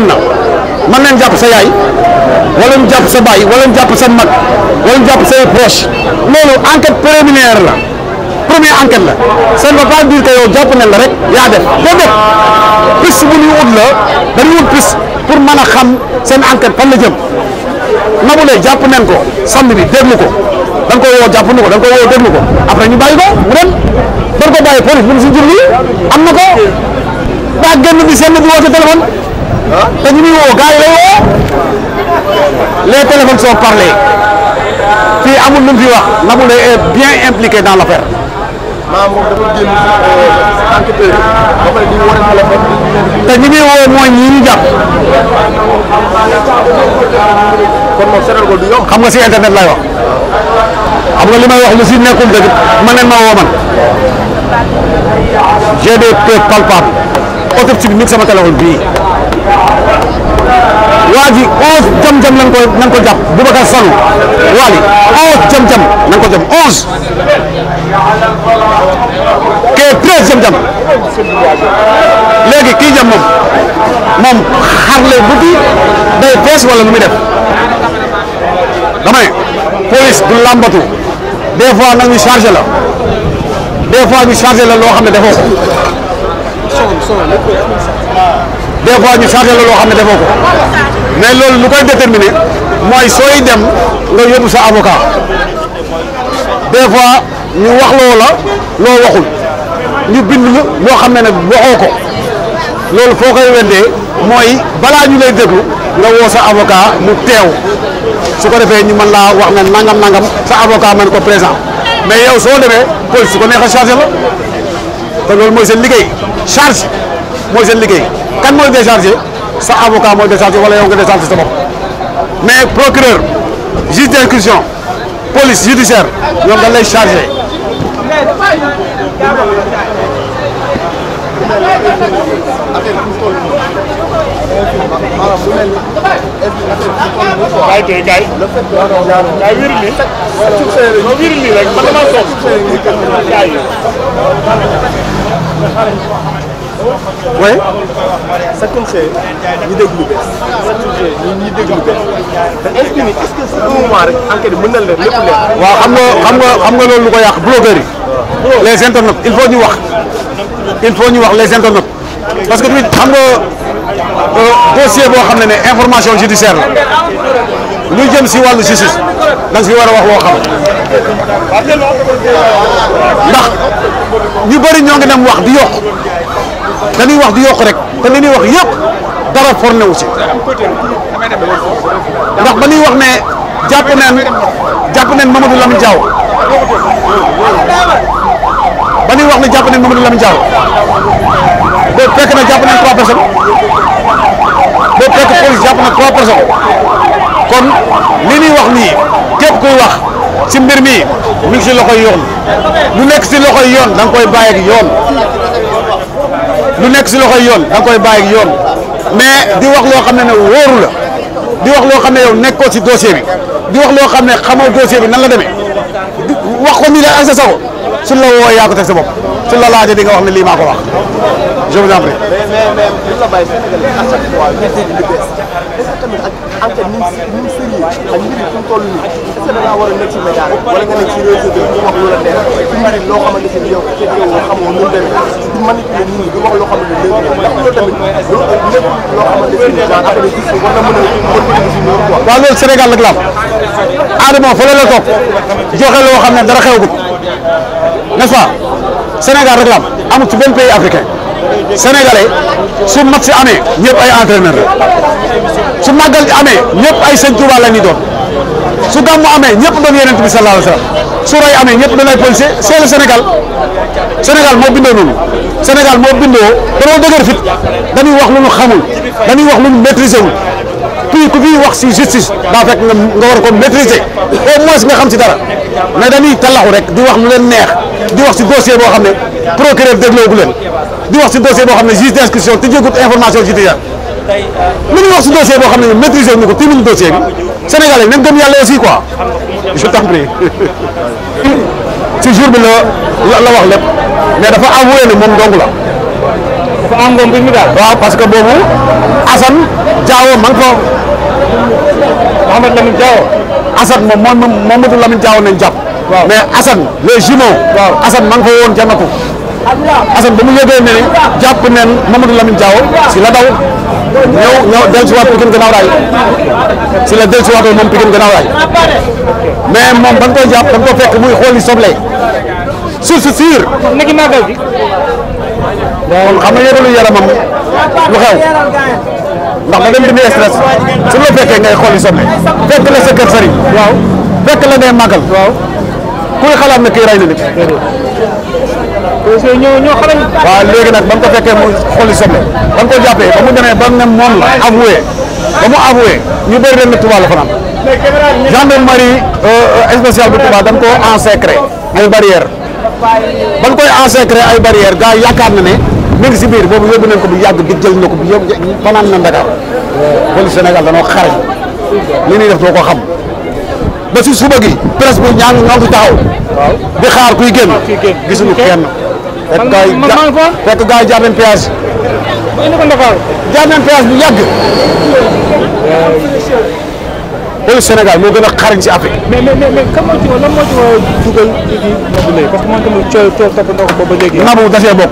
na mën nañ jàpp sa yaay wala ñu jàpp sa baay wala ñu jàpp sa mag wala ñu jàpp say proche loolu enquête préliminaire la première enquête la ça ne veut pas dire que yow jàpp nañ la rek yaa def déedéet piste bu ñuy ut la dañuy wut piste pour mën a xam seen enquête fan la jëm Nabou Leye jàpp nañ ko samedi bi déglu ko da nga koy woo jàpp nu ko da nga koy woo déglu ko après ñu bàyyi ko mu dem dañ ko bàyyi police bu ñu si jur lii am na ko daa génn di seen di woote téléphone te ñu muy woo gars yi lay woo les téléphones sont parlés fii amul lu mu fi wax Nabou Leye est bien impliqué dans l'affaire. maanaam moom dafa génn enquêteur yi ba pare di wane téléphone te ñu muy woo mooy ñii ñu jàpp. kon moom seetal ko du yomb. xam nga si internet lay wax xam nga li may wax lu si nekkul dëgg mën nañ ma woo man j'ai des preuves palpables autopsie bi mi ngi sama téléphone bii waa ji 11 jam-jam lañ ko jàpp Boubacar Sanu Wali 11 jam-jam lañ ko jam 11 kee 13 jam-jam léegi kii jam moom xarle bu di day fees wala lu muy def dama ne police du làmbatu des fois nag ñu chargé la des fois ñu chargé la loo xam ne defoo ko des fois ñu chargé la loo xam ne defoo ko mais loolu lu koy déterminer mooy sooy dem nga yóbbu sa avocat des fois ñu wax loola loo waxul ñu bind loo xam ne nag waxoo ko loolu foo koy wendee mooy balaa ñu lay déglu nga woo sa avocat mu teew su ko defee ñu mën laa wax ne nangam sa avocat mën ko présent mais yow soo demee police su ko neexee chargé la te loolu mooy seen liggéey charge mooy seen liggéey kan mooy déchargé sa avocat mooy déchargé wala yow nga déchargé sa bopp mais procureur juge d'instruction police judiciaire ñoom dañ lay chargé. gaay tey gaay gaay wiril ni wiril ni rek man dama soog gaay oui. Sakoum Seye ñu dégg lu bees Sakoum Seye ñu dégg lu bees te est-ce que c'est un moment rek enquête bi mën na leen lépp leer. waaw xam nga loolu lu ko yàq blogueurs yi les internautes il faut ñu wax les internautes parce que tamit xam nga dossier boo xam ne information judiciaire la lu jëm si wàllu justice da nga si war a wax loo xam ndax ñu bëri ñoo ngi dem wax di yokk dañuy wax di yokk rek te li ñuy wax yëpp dara forne wu si ndax ba ñuy wax ne jàpp neen Mamadou Lamine Diaw ba ñuy wax ne jàpp neen Mamadou Lamine Diaw boo fekk na jàpp neen 3 personnes boo fekk police jàpp na 3 personnes kon li ñuy wax nii képp kuy wax si mbir mi ngi si loxoy yoon lu nekk si loxoy yoon da nga koy bàyyi ak yoon lu nekk si loxoy yoon da nga koy bàyyi ak yoon mais di wax loo xam ne wóoru la di wax loo xam ne yow nekkoo si dossier bi di wax loo xam ne xamoo dossier bi nan la demee wax ko nii la ak sa sago suñ la woo yaa ko teg sa bopp suñ la laajee di nga wax ne lii maa ko wax je vous en prie. mais bu la bàyyi Sénégalais à chaque fois ñu dégg lu bees est-ce que tamit ak enquête ni mu sérieux ak mbir yi fu mu toll nii est-ce que da ngaa war a nekk ci média rek wala nga nekk ci réseau bi di wax lu la neex ci mbir loo xamante ni yow xamoo nu mu demee di manipuler nit ñi di wax loo xamante ni léegi ndax loolu tamit lépp loo xamante ni genre affaire yi war na mën a continuer si ñoom quoi. waaw loolu Sénégal la am Adama fële la toog joxe loo xam ne dara xewagut n'est-ce pas Sénégal rek la am amul ci benn pays africain sénégalais su match amee ñëpp ay entraîneur la su màggal amee ñëpp ay sëñ Touba la ñuy doon su gàmmu amee ñëpp doon Yonent bi sallallahu alayhi wa sallam su rey amee ñëpp doon ay policier c'est le Sénégal Sénégal moo bindoo noonu Sénégal moo bindoo dañoo dëgër fit dañuy wax lu ñu xamul dañuy wax lu ñu maîtriser wul puis ku fi wax si justice daa fekk nga war ko maîtriser au moins nga xam si dara mais dañuy talaxu rek di wax lu leen neex di wax si dossier boo xam ne procureur dégloo bu leen di wax si dossier boo xam ne juge d'instruction te jégut information judiciaire lu ñuy wax si dossier boo xam ne maîtriser wu ñu ko tiimuñu dossier bi Sénégalais nañ gëm yàlla aussi quoi je t'en prie si jour bi la wax lépp mais dafa avoué ne moom dong la. dafa am ngoom bi mu daal. waaw parce que boobu Assane Diawo ma nga fa. Mohamed Lamine Diawo. Assane moom Mamadou Lamine Diawo nañ jàpp. waaw mais Assane les jumeaux. waaw Assane ma nga fa woon jannatu. Assane ba mu yëgee ne jàpp neen Mamadou Lamine Diawo si la daw ñëw dellusiwaat Pikine gannaaw raay si la dellusiwaatoo moom Pikine gannaaw raay mais moom ba nga koy jàpp da nga ko fekk muy xooli soble sur si siir. nekk màggal gi. kon xam nga yëgalu yaramam lu xew ndax da dem dindi stress su la fekkee ngay xooli soble fekk la sa kër sëriñ. waaw fekk la ngay màggal. waaw kuy xalaat ne kii rey na nit. ñoo xalaat. waaw léegi nag ba mu ko fekkee mu xooli soble ba mu ko jàppee ba mu demee ba ne moom la avoué ba mu avoué ñu bëri leen ne Touba la fanaan gendarmerie spéciale bu Touba dañ ko encercler ay barrières ba ñu koy encercler ay barrières gars yi yaakaar na ne mi ngi si biir boobu yóbbu nañ ko bu yàgg di jël na ko bu yóbbu fanaan na Dakar police Sénégal danoo xarañ li ñuy def doo ko xam ba si suba gi presse bu ñaa ngi taxaw di xaar kuy génn gisuñu kenn. fekk gars yi jaar nañ péage. jaar nañ péage bu yàgg. police Sénégal moo gën a xarañ si Afrique. mais kan moo ci lan moo ci war a dugal ci Nabou Leye parce que man tamit coow topp na ko ba léegi. Nabou da see bokk.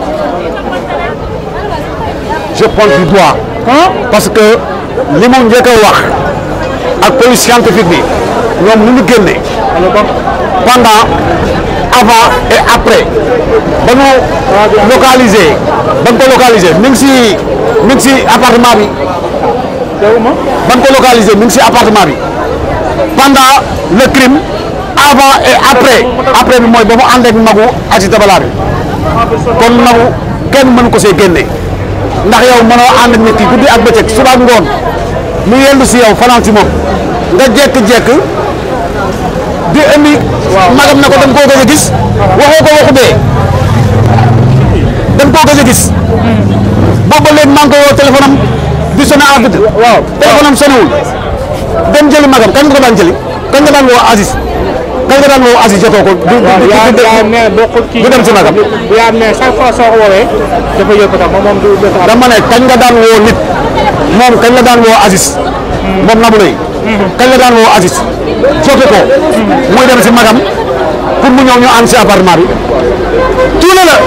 je pointe du doigt. parce que li mu njëkk a wax ak police scientifique bi ñoom nu ñu génne. pendant avant et après ba ñu localiser ba ñu ko localiser mi ngi si appartement bi. ba ñu ko localiser mi ngi si appartement bi pendant le crime avant et après bi mooy ba mu ànd ak Nabou ak si tabala bi kon Nabou kenn mënu ko see génne ndax yow mënoo ànd nit ki guddi ak bëccëg suba ak ngoon mu yendu si yow fanaan si moom nga jekk-jekk di indi magam ne ko dañ koo gëj a gis waxoo ko waxu bee dañ koo gëj a gis boobu ba léegi maa ngi koy woo téléphone am di sonné en vide waaw téléphone am sonné wul dem jëli magam kañ nga ko daan jëli kañ nga daan woo Aziz kañ nga daan woo Aziz jotoo ko du dem si magam yaa ne chaque fois soo ko woowee dafa yëg ko tax moom du dama ne kañ nga daan woo nit moom kañ la daan woo Aziz moom Nabou Leye kañ la daan woo Aziz jote ko muy dem si magam pour mu ñëw ñu ànd si appartement bi tuune la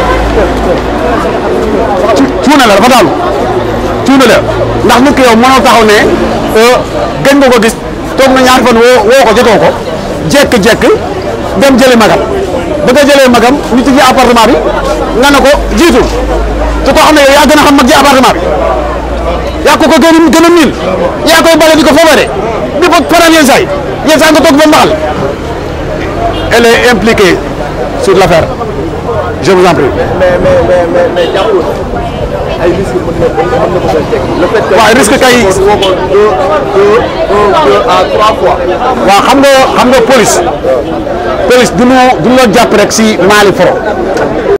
dafa daanu tuune la ndax nit ki yow mënoo taxaw ne gën nga ko gis toog na ñaari fan woo ko jotoo ko jekk-jekk dem jëli magam ba nga jëlee magam ñu tijji appartement bi nga ne ko jiitu te koo xam ne yow yaa gën a xam mag ji appartement bi yaa ko gën a miin yaa koy bale di ko foofare di ko faral yenn saa nga toog ba mbaxal elle est impliquée sur l'affaire je vous en prie. mais jàppul ay risques mën na ko doon teg. le fait que waaw risque kay woo ko deux à trois fois. waaw xam nga police du ñu la jàpp rek si Mali foro